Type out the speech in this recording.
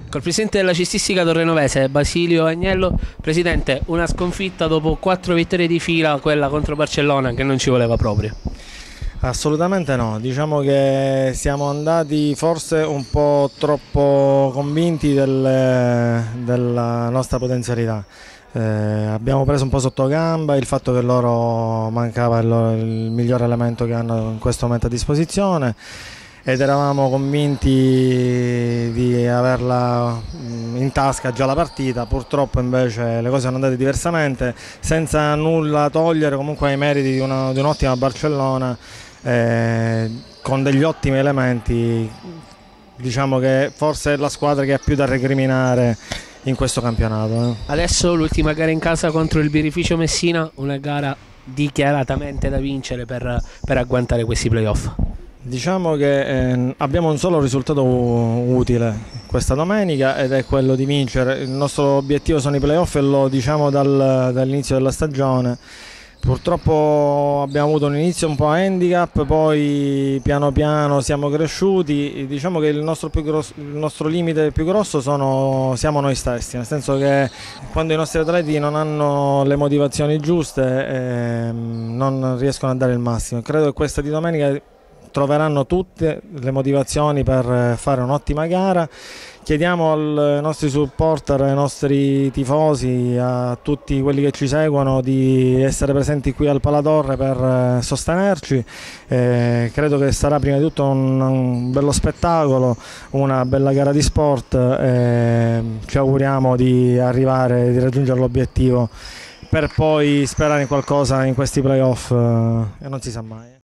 Col presidente della cestistica torrenovese, Basilio Agnello. Presidente, una sconfitta dopo 4 vittorie di fila, quella contro Barcellona, che non ci voleva proprio. Assolutamente no, diciamo che siamo andati forse un po' troppo convinti della nostra potenzialità. Abbiamo preso un po' sotto gamba il fatto che loro mancava il miglior elemento che hanno in questo momento a disposizione ed eravamo convinti di averla in tasca già la partita. Purtroppo invece le cose sono andate diversamente, senza nulla togliere comunque ai meriti di un'ottima Barcellona, con degli ottimi elementi. Diciamo che forse è la squadra che ha più da recriminare in questo campionato. Adesso l'ultima gara in casa contro il Birrificio Messina, una gara dichiaratamente da vincere per agguantare questi playoff. Diciamo che abbiamo un solo risultato utile questa domenica ed è quello di vincere. Il nostro obiettivo sono i playoff e lo diciamo dall'inizio della stagione. Purtroppo abbiamo avuto un inizio un po' a handicap, poi piano piano siamo cresciuti. Diciamo che il nostro limite più grosso siamo noi stessi, nel senso che quando i nostri atleti non hanno le motivazioni giuste non riescono a dare il massimo. Credo che questa di domenica troveranno tutte le motivazioni per fare un'ottima gara. Chiediamo ai nostri supporter, ai nostri tifosi, a tutti quelli che ci seguono di essere presenti qui al Palatorre per sostenerci. Credo che sarà prima di tutto un bello spettacolo, una bella gara di sport. Ci auguriamo di raggiungere l'obiettivo per poi sperare in qualcosa in questi playoff, e non si sa mai.